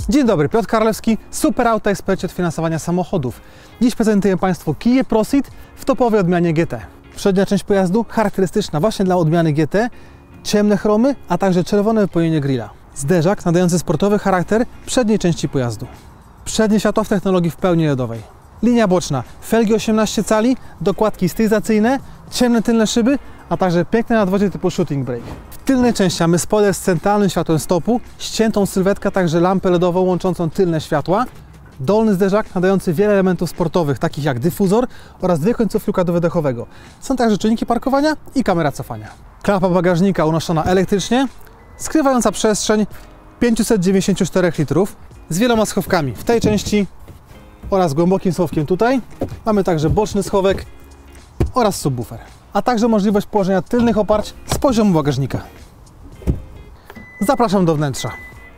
Dzień dobry, Piotr Karlewski, Super Auto, ekspercie od finansowania samochodów. Dziś prezentuję Państwu Kia Proceed w topowej odmianie GT. Przednia część pojazdu charakterystyczna właśnie dla odmiany GT, ciemne chromy, a także czerwone wypełnienie grilla. Zderzak nadający sportowy charakter przedniej części pojazdu. Przednie światła w technologii w pełni LEDowej. Linia boczna, felgi 18 cali, dokładki stylizacyjne, ciemne tylne szyby, a także piękne nadwozie typu shooting brake. W tylnej części mamy spoiler z centralnym światłem stopu, ściętą sylwetkę, także lampę LEDową łączącą tylne światła, dolny zderzak nadający wiele elementów sportowych, takich jak dyfuzor oraz dwie końcówki układu wydechowego. Są także czujniki parkowania i kamera cofania. Klapa bagażnika unoszona elektrycznie, skrywająca przestrzeń 594 litrów z wieloma schowkami w tej części oraz głębokim schowkiem tutaj. Mamy także boczny schowek oraz subwoofer, a także możliwość położenia tylnych oparć z poziomu bagażnika. Zapraszam do wnętrza.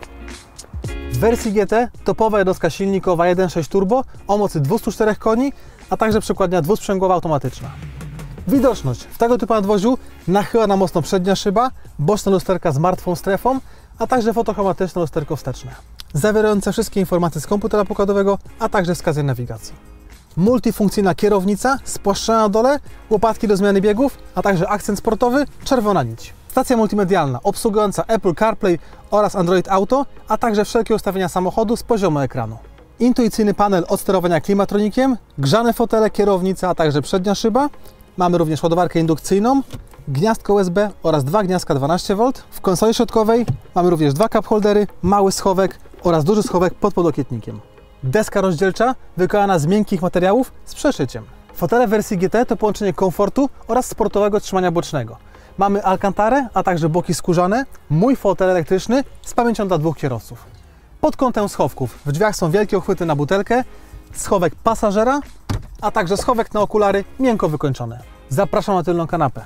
W wersji GT topowa jednostka silnikowa 1.6 turbo o mocy 204 koni, a także przekładnia dwusprzęgłowa automatyczna. Widoczność w tego typu nadwoziu nachylona mocno przednia szyba, boczne lusterka z martwą strefą, a także fotochromatyczne lusterko wsteczne, zawierające wszystkie informacje z komputera pokładowego, a także wskazy nawigacji. Multifunkcyjna kierownica, spłaszczona na dole, łopatki do zmiany biegów, a także akcent sportowy, czerwona nić. Stacja multimedialna obsługująca Apple CarPlay oraz Android Auto, a także wszelkie ustawienia samochodu z poziomu ekranu. Intuicyjny panel od sterowania klimatronikiem, grzane fotele, kierownica, a także przednia szyba. Mamy również ładowarkę indukcyjną, gniazdko USB oraz dwa gniazdka 12V. W konsoli środkowej mamy również dwa cup holdery, mały schowek oraz duży schowek pod podłokietnikiem. Deska rozdzielcza wykonana z miękkich materiałów z przeszyciem. Fotele w wersji GT to połączenie komfortu oraz sportowego trzymania bocznego. Mamy alkantarę, a także boki skórzane, mój fotel elektryczny z pamięcią dla dwóch kierowców. Pod kątem schowków w drzwiach są wielkie uchwyty na butelkę, schowek pasażera, a także schowek na okulary miękko wykończone. Zapraszam na tylną kanapę.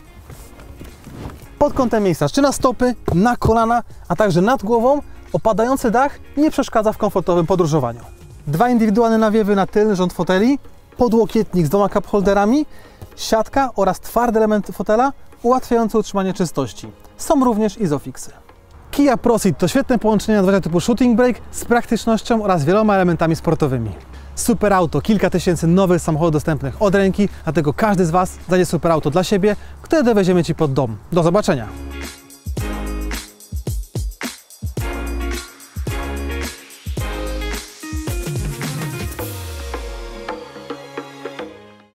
Pod kątem miejsca czy na stopy, na kolana, a także nad głową opadający dach nie przeszkadza w komfortowym podróżowaniu. Dwa indywidualne nawiewy na tylny rząd foteli, podłokietnik z dwoma cup holderami, siatka oraz twarde elementy fotela ułatwiające utrzymanie czystości. Są również Isofixy. Kia Proceed to świetne połączenie nadwozia typu shooting brake z praktycznością oraz wieloma elementami sportowymi. Super Auto, kilka tysięcy nowych samochodów dostępnych od ręki, dlatego każdy z Was znajdzie super auto dla siebie, które dowieziemy Ci pod dom. Do zobaczenia!